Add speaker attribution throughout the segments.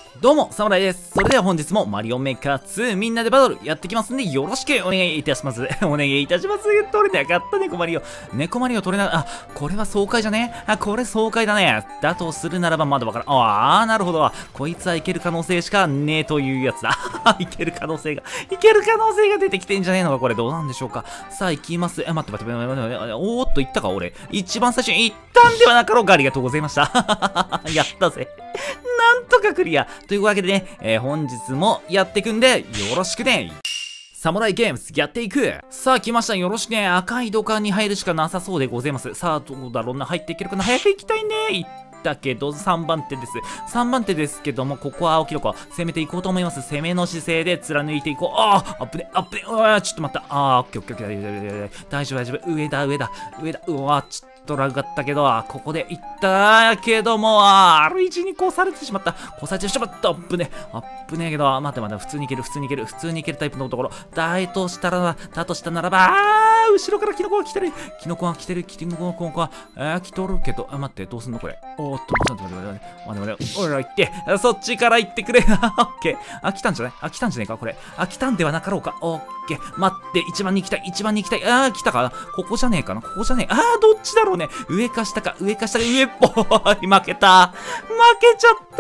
Speaker 1: どうも、サムライです。それでは本日もマリオメーカー2みんなでバトルやってきますんで、よろしくお願いいたします。お願いいたします。取れなかった猫マリオ。猫マリオ取れな、あ、これは爽快じゃね？あ、これ爽快だね。だとするならばまだわからん。ああ、なるほど。こいつはいける可能性しかねえというやつだ。いける可能性が出てきてんじゃねえのか、これ。どうなんでしょうか。さあ、行きます。待って。おーっと、行ったか、俺。一番最初に行ったんではなかろうか。ありがとうございました。やったぜ。なんとかクリア。というわけでね、本日もやっていくんで、よろしくね。サムライゲームズやっていく。さあ来ました。よろしくね。赤い土管に入るしかなさそうでございます。さあどうだろうな。入っていけるかな。早く行きたいね。だけど3番手です。3番手ですけども、ここは青キノコ攻めていこうと思います。攻めの姿勢で貫いていこう。ああ、アップね。うわ、ちょっと待った。オッケー。大丈夫。上だ。うわ、ちょっとラグがあったけど、ここで行ったけども、R1 に越されてしまった。越されてしまった。アップねえけど、待って、普通にいけるタイプのところ。だとしたならば、後ろからキノコが来てる。キノコが来とるけど、待って、どうすんのこれ。おーっと、待って、俺ら行って、そっちから行ってくれ。オッケー。来たんじゃねえか、これ。来たんではなかろうか。オッケー。待って、一番に行きたい。来たか。ここじゃねえかな。どっちだろうね。上か下、上っぽい。負けちゃった。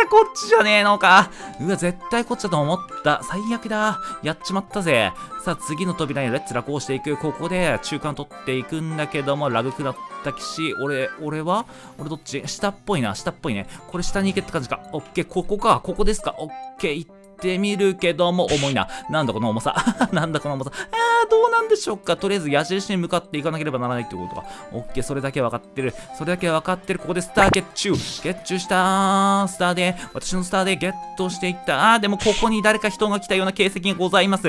Speaker 1: こっちじゃねえのか。うわ、絶対こっちだと思った。最悪だ。やっちまったぜ。さあ、次の扉にレッツラこうしていく。ここで中間取っていくんだけども、ラグ下ったし、俺どっち？下っぽいね。これ下に行けって感じか。オッケー、ここですか。オッケー、行ってみるけども、重いな。なんだこの重さ。どうなんでしょうか。とりあえず矢印に向かっていかなければならないってことか。オッケー、それだけ分かってる。ここでスターゲッチューしたー。私のスターでゲットしていった。でもここに誰か人が来たような形跡がございます。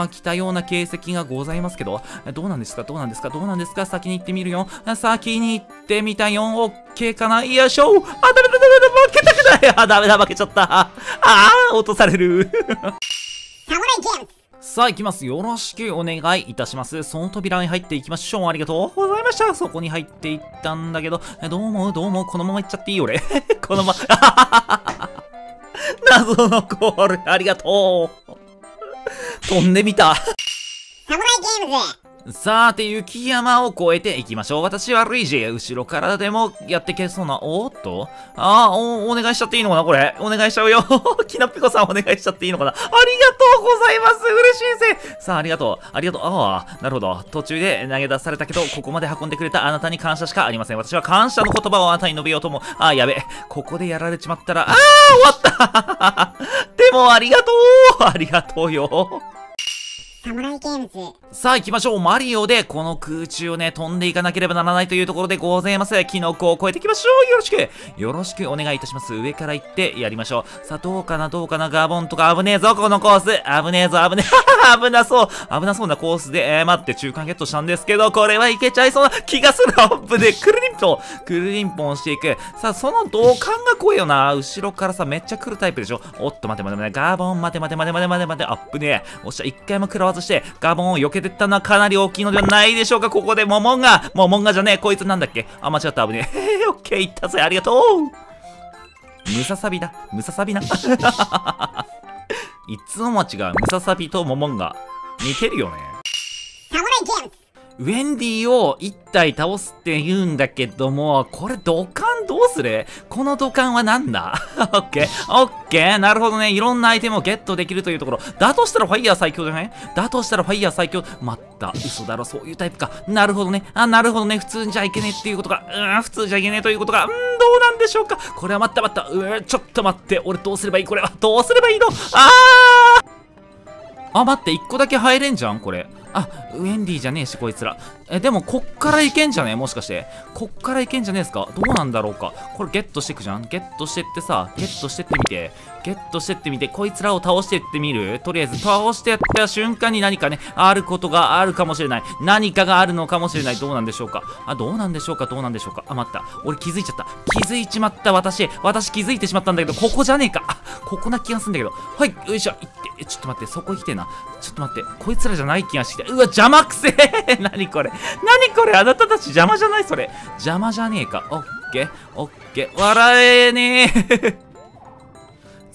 Speaker 1: けど、どうなんですか。先に行ってみるよ。先に行ってみたよ。オッケーかな。よいしょ。ダメ、負けたくない。ダメだ、負けちゃった。落とされる。サムライゲーム。さあ行きます。よろしくお願いいたします。その扉に入っていきましょう。ありがとうございました。そこに入っていったんだけど、どうも、このまま行っちゃっていい俺。このまま、謎のコール、ありがとう。飛んでみた。サムライゲームズ。さて、雪山を越えていきましょう。私はルイージ。後ろからでもやっていけそうな。おっとお願いしちゃっていいのかなこれ。お願いしちゃうよ。きなっぴこさんお願いしちゃっていいのかな。ありがとうございます。嬉しいぜ。さあ、ありがとう。なるほど。途中で投げ出されたけど、ここまで運んでくれたあなたに感謝しかありません。私は感謝の言葉をあなたに述べようとも。やべ。ここでやられちまったら、終わったでも、ありがとうよ。サムライゲームズ。さあ行きましょう。マリオでこの空中をね、飛んでいかなければならないというところでございます。キノコを越えていきましょう。よろしくお願いいたします。上から行ってやりましょう。さあどうかな。ガボンとか危ねえぞ、このコース。危ねえ。危なそうなコースで、待って、中間ゲットしたんですけど、これはいけちゃいそうな気がする。アップでくるりんぽんしていく。さあ、その同感が怖いよな。後ろからさ、めっちゃ来るタイプでしょ。おっと、待て。ガボン、待て。アップね。おっしゃ、一回も食らわずして、ガボンを避けてったのはかなり大きいのではないでしょうか。ここでモモンガじゃねえ。こいつなんだっけ。間違った。危ねえ。オッケー、いったぜ。ありがとう。ムササビな。いつも間違う。ムササビとモモンガ。似てるよね。サムライゲーム。ウェンディを1体倒すって言うんだけども、これ土管どうする？この土管はなんだ？オッケー。なるほどね。いろんなアイテムをゲットできるというところ。だとしたらファイヤー最強じゃない？待った。嘘だろ。そういうタイプか。なるほどね。普通じゃいけねえっていうことか。どうなんでしょうか。これは待った。ちょっと待って。俺どうすればいい？これはどうすればいいの？待って。1個だけ入れんじゃんこれ。ウェンディじゃねえし、こいつら。でも、こっからいけんじゃねえ？もしかして。こっからいけんじゃねえですか？どうなんだろうか。これゲットしていくじゃん。ゲットしてってみて、こいつらを倒していってみる？とりあえず、倒してやった瞬間に何かね、あることがあるかもしれない。何かがあるのかもしれない。どうなんでしょうか。待った。俺気づいちゃった。気づいちまった。私気づいてしまったんだけど、ここじゃねえか。ここな気がするんだけど。はい、よいしょ。行って。ちょっと待って、そこ行きてえな。ちょっと待って、こいつらじゃない気がしてきた。うわ、邪魔くせえ。何これ、あなたたち邪魔じゃない？それ邪魔じゃねえか。オッケー。笑えねえ。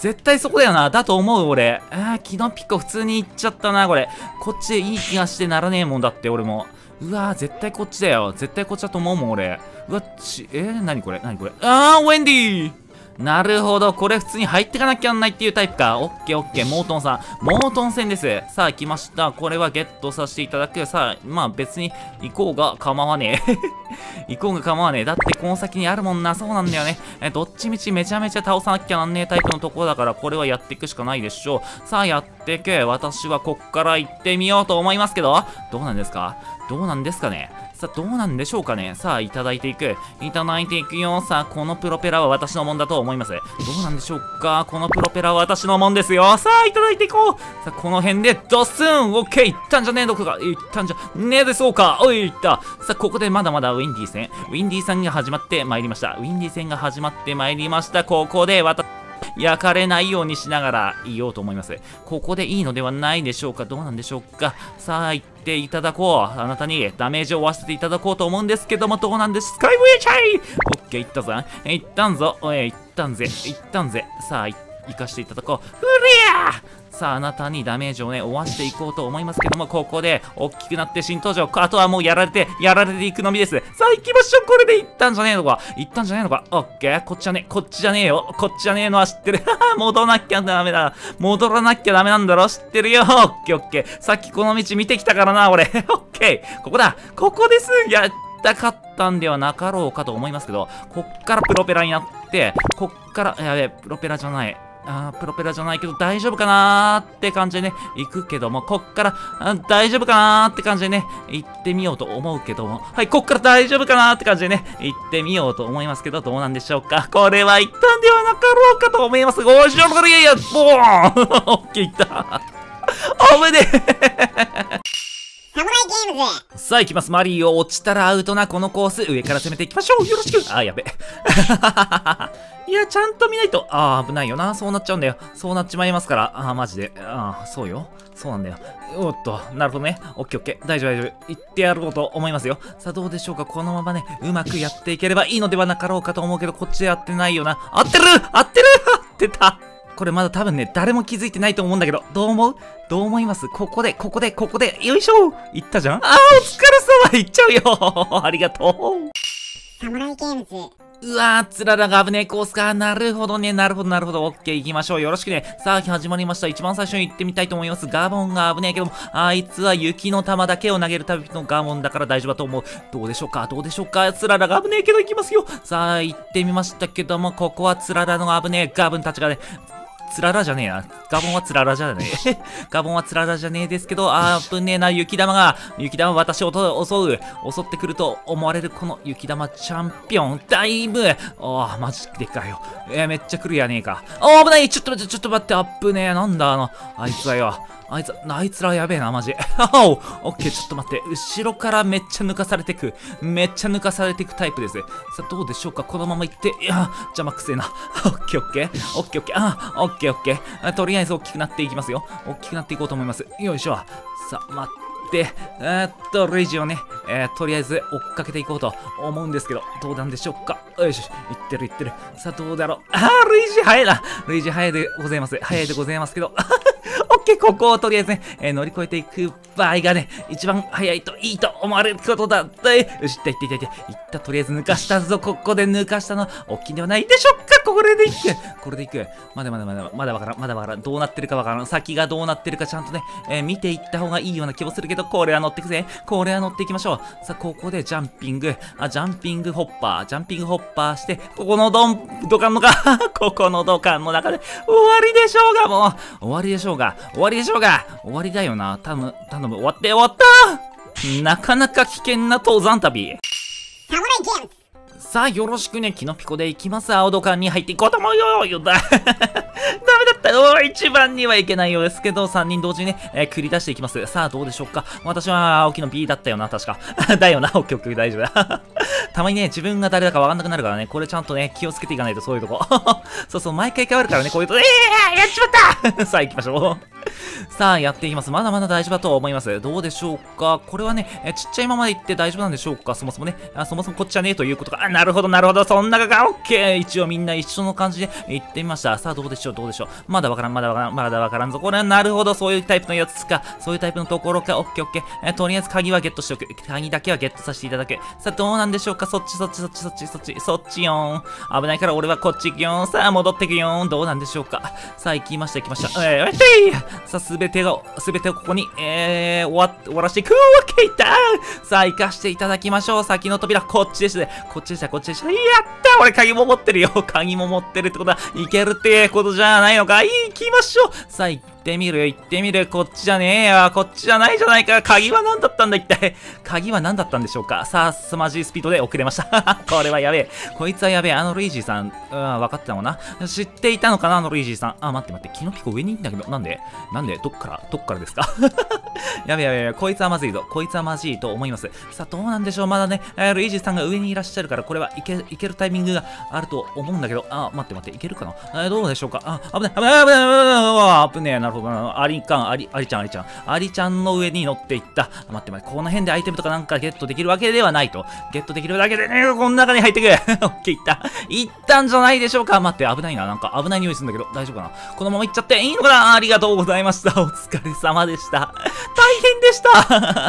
Speaker 1: 絶対そこだよな。だと思う、俺。キノピコ普通に行っちゃったな、これ。こっちでいい気がしてならねえもんだって、俺も。うわー、絶対こっちだよ。絶対こっちだと思うもん、俺。うわ、何これ何これ。ウェンディー。なるほど。これ普通に入ってかなきゃなんないっていうタイプか。オッケーオッケー。モートンさん。モートン戦です。さあ、来ました。これはゲットさせていただく。さあ、まあ別に行こうが構わねえ。行こうが構わねえ。だってこの先にあるもんな。そうなんだよね。どっちみちめちゃめちゃ倒さなきゃなんねえタイプのところだから、これはやっていくしかないでしょう。さあ、やっていく。私はこっから行ってみようと思いますけど、どうなんですか？どうなんですかね？さあ、どうなんでしょうかね。さあ、いただいていく。いただいていくよ。さあ、このプロペラは私のもんだと思います。どうなんでしょうか。このプロペラは私のもんですよ。さあ、いただいていこう。さあ、この辺でドスン。オッケー。いったんじゃねえのか。いったんじゃねえでそうか。おい、いった。さあ、ここでまだまだウィンディー戦。ウィンディー戦が始まってまいりました。ウィンディー戦が始まってまいりました。ここで焼かれないようにしながら言おうと思います。ここでいいのではないでしょうか。どうなんでしょうか。さあ、行っていただこう。あなたにダメージを負わせていただこうと思うんですけども、どうなんですスカイウェイチャイ。オッケー、行ったぞ。行ったんぞ。行ったんぜ。行ったんぜ。さあ、行かしていただこう。フリアー。さあ、あなたにダメージをね、負わしていこうと思いますけども、ここで、大きくなって新登場。あとはもうやられていくのみです。さあ、行きましょう。これで行ったんじゃねえのか。行ったんじゃねえのか。オッケー。こっちじゃねえ。こっちじゃねえよ。こっちじゃねえのは知ってる。戻らなきゃダメだ。戻らなきゃダメなんだろ。知ってるよ。オッケーオッケー。さっきこの道見てきたからな、俺。オッケー。ここだ。ここです。やったかったんではなかろうかと思いますけど、こっからプロペラになって、こっから、やべえ、プロペラじゃない。プロペラじゃないけど大丈夫かなーって感じでね、行くけども、こっから、大丈夫かなーって感じでね、行ってみようと思うけども、はい、こっから大丈夫かなーって感じでね、行ってみようと思いますけど、どうなんでしょうか。これは行ったんではなかろうかと思います。おしょこれいやいや、ボーンオッケー、行ったおめで
Speaker 2: サムライゲームズ。
Speaker 1: さあ行きます。マリオ落ちたらアウトなこのコース、上から攻めていきましょう。よろしく。やべ。いや、ちゃんと見ないと。危ないよな。そうなっちゃうんだよ。そうなっちまいますから。マジで。そうよ。そうなんだよ。おっと、なるほどね。オッケーオッケー。大丈夫大丈夫。行ってやろうと思いますよ。さあ、どうでしょうか。このままね、うまくやっていければいいのではなかろうかと思うけど、こっちでやってないよな。合ってる合ってる合ってた。これまだ多分ね、誰も気づいてないと思うんだけど、どう思う？どう思います？ここで、よいしょ行ったじゃん。お疲れ様行っちゃうよありがとう。
Speaker 2: サムライゲームズ。
Speaker 1: うわー、つららが危ねえコースか。なるほどね、なるほど、なるほど。オッケー、行きましょう。よろしくね。さあ、始まりました。一番最初に行ってみたいと思います。ガボンが危ねえけども、あいつは雪の玉だけを投げるタイプのガボンだから大丈夫だと思う。どうでしょうか、どうでしょうか。つららが危ねえけど行きますよ。さあ、行ってみましたけども、ここはつららの危ねえガブンたちがね、つららじゃねえな。ガボンはつららじゃねえ。ガボンはつららじゃねえですけど、危ねえな、雪玉私を襲ってくると思われるこの雪玉チャンピオン、だいぶ、マジでかよ。めっちゃ来るやねえか。危ない、ちょっと待って、危ねえ、なんだ、あいつはよ。あいつらやべえな、マジ。オッケー、ちょっと待って。後ろからめっちゃ抜かされてくタイプです。さあ、どうでしょうか。このまま行って、邪魔くせえな。オッケー。オッケー。とりあえず大きくなっていきますよ。大きくなっていこうと思います。よいしょ。さあ、待って。レイジをね、とりあえず追っかけていこうと思うんですけど、どうなんでしょうか。よし、行ってる。さあ、どうだろう。レイジ早いな。レイジ早いでございますけど。オッケー、ここをとりあえずね、乗り越えていく場合がね、一番早いといいと思われることだ。よし、いった、とりあえず抜かしたぞ。ここで抜かしたのは大きいんではないでしょうか。これでいく。まだわからん。どうなってるかわからん。先がどうなってるかちゃんとね、見ていった方がいいような気もするけど、これは乗っていくぜ。これは乗っていきましょう。さあ、ここでジャンピングホッパーして、ここの土管の中で終わりでしょうが、もう。終わりだよな。頼む。終わったなかなか危険な登山旅。
Speaker 2: サムライゲームズ。
Speaker 1: さあ、よろしくね。キノピコで行きます。青土管に入っていこうと思うよ。ダメだった。一番にはいけないようですけど、3人同時にね、繰り出していきます。さあ、どうでしょうか。私は青木の B だったよな、確か。だよな。オッケー、大丈夫だ。たまにね、自分が誰だかわかんなくなるからね、これちゃんとね、気をつけていかないと、そういうとこ。そう、毎回変わるからね、こういうと、やっちまったさあ、行きましょう。 さあ、やっていきます。まだまだ大丈夫だと思います。どうでしょうか。これはね、ちっちゃいままで行って大丈夫なんでしょうか。そもそもね、そもそもこっちはねえということか。なるほど、なるほど。そん中が OK。一応みんな一緒の感じで行ってみました。さあ、どうでしょう、どうでしょう。まだわからん、まだわからんぞ。これはなるほど、そういうタイプのやつか。そういうタイプのところか。OK、OK。とりあえず鍵はゲットしておく。鍵だけはゲットさせていただく。さあ、どうなんでしょうか。そっちよーん。危ないから俺はこっち行くよーん。さあ、戻ってくよーん。どうなんでしょうか。さあ、行きました。さあ、すべてをここに、終わらしていくわけいったさあ、行かしていただきましょう。先の扉、こっちでしたね。こっちでした。やった俺、鍵も持ってるよ。鍵も持ってるってことは、いけるってことじゃないのか。行きましょう。さあ、行ってみる。こっちじゃねえよ。こっちじゃないじゃないか。鍵は何だったんだ、一体。鍵は何だったんでしょうか。さあ、凄まじいスピードで遅れました。これはやべえ。こいつはやべえ。ルイージーさん、分かってたのかな。知っていたのかな、ルイージーさん。待って。キノピコ上にいんだけど、なんでどっからですかやべえ。こいつはまずいぞ。こいつはまずいと思います。さあ、どうなんでしょう。まだね、ルイージーさんが上にいらっしゃるから、これはいけるタイミングがあると思うんだけど、待って。いけるかなどうでしょうか。危ねえ。なるほど。アリちゃんの上に乗っていった。待って。この辺でアイテムとかなんかゲットできるわけではないと。ゲットできるだけでね、この中に入ってく。オッケー、いったんじゃないでしょうか。待って、危ないな。なんか危ない匂いするんだけど、大丈夫かな。このまま行っちゃっていいのかな。ありがとうございました。お疲れ様でした。大変でした。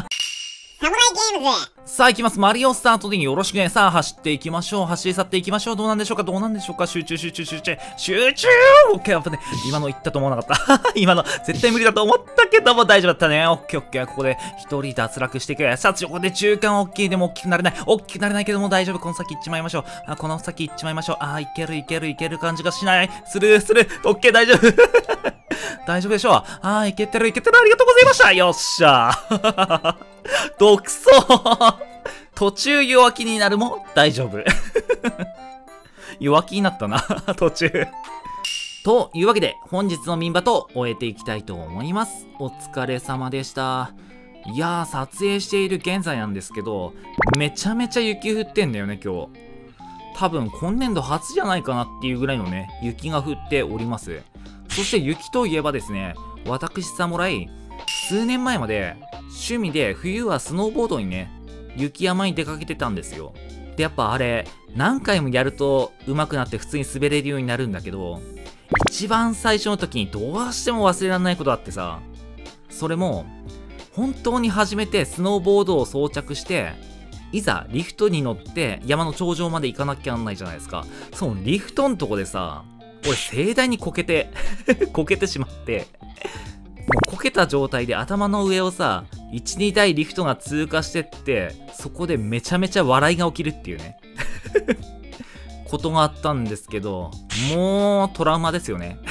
Speaker 2: サムライゲームズ。
Speaker 1: さあ行きます。マリオスタートでよろしくね。さあ走っていきましょう。走り去っていきましょう。どうなんでしょうか。集中オッケー。危ね。今の言ったと思わなかった。今の絶対無理だと思ったけども大丈夫だったね。オッケー。ここで一人脱落していく。さあここで中間オッケーでも大きくなれないけども大丈夫。この先行っちまいましょう。いける感じがしない。スルー。オッケー、大丈夫。大丈夫でしょう。いけてる。ありがとうございました。よっしゃー。独走途中弱気になるも大丈夫。弱気になったな、途中。というわけで、本日のミンバトを終えていきたいと思います。お疲れ様でした。いやー、撮影している現在なんですけど、めちゃめちゃ雪降ってんだよね、今日。多分、今年度初じゃないかなっていうぐらいのね、雪が降っております。そして雪といえばですね、私、侍、数年前まで、趣味で冬はスノーボードにね、雪山に出かけてたんですよ。で、やっぱあれ、何回もやると上手くなって普通に滑れるようになるんだけど、一番最初の時にどうしても忘れられないことあってさ、それも、本当に初めてスノーボードを装着して、いざリフトに乗って山の頂上まで行かなきゃなんないじゃないですか。そのリフトのとこでさ、俺盛大にこけてしまって、もうこけた状態で頭の上をさ、1、2台リフトが通過してって、そこでめちゃめちゃ笑いが起きるっていうね。ことがあったんですけど、もうトラウマですよね。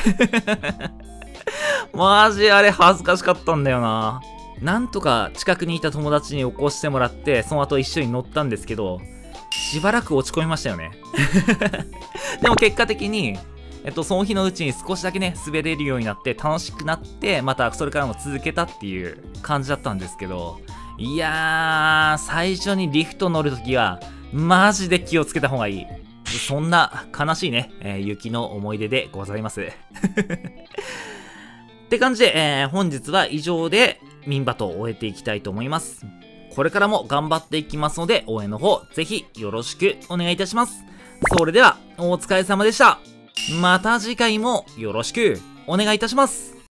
Speaker 1: マジあれ恥ずかしかったんだよな。なんとか近くにいた友達に起こしてもらって、その後一緒に乗ったんですけど、しばらく落ち込みましたよね。でも結果的に、その日のうちに少しだけね、滑れるようになって楽しくなって、またそれからも続けたっていう感じだったんですけど、いやー、最初にリフト乗るときは、マジで気をつけた方がいい。そんな悲しいね、雪の思い出でございます。って感じで、本日は以上でミンバトを終えていきたいと思います。これからも頑張っていきますので、応援の方、ぜひよろしくお願いいたします。それでは、お疲れ様でした。また次回もよろしくお願いいたします。